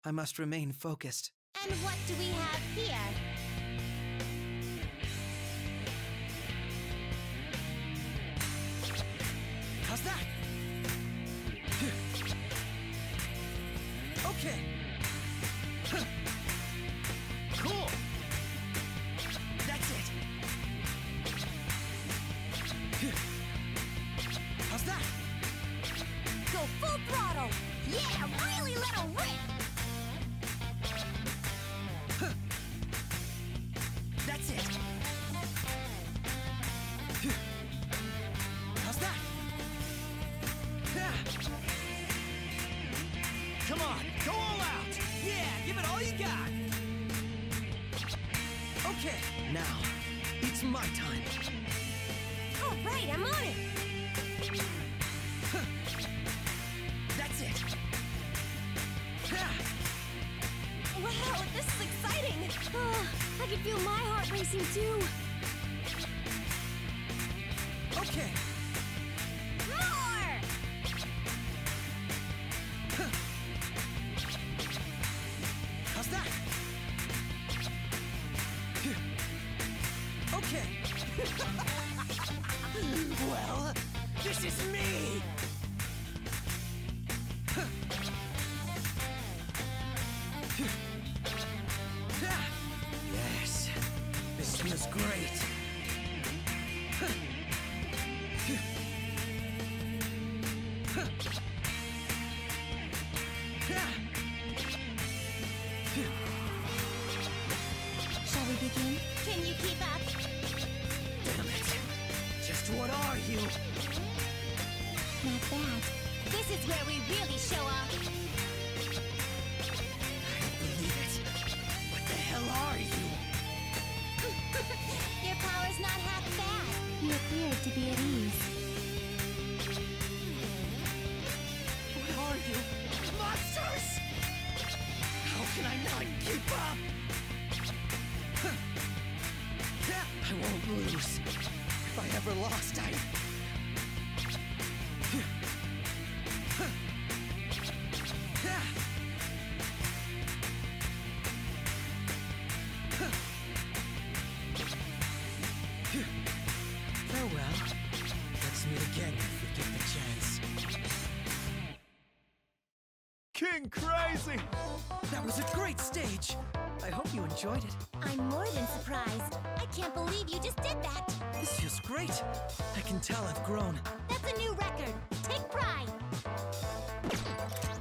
I must remain focused. And what do we have here? How's that? Okay. Cool. That's it. How's that? Go full throttle! Yeah, really let her rip! That's it. How's that? Come on, go all out! Yeah, give it all you got! Okay, now, it's my time. All right, I'm on it! That's it. Wow, this is exciting! I can feel my heart racing too! Okay. More! How's that? Okay. Well, this is me! Yes, this feels great. Shall we begin? Can you keep up? Damn it. Just what are you? Not bad. This is where we really show off. I don't believe it. What the hell are you? Your power's not half bad. You appear to be at ease. What are you? Monsters! How can I not keep up? I won't lose. If I ever lost, I... Farewell. Let's meet again if we get the chance. King Crazy! That was a great stage. I hope you enjoyed it. I'm more than surprised. I can't believe you just did that. This feels great. I can tell I've grown. That's a new record. Take pride.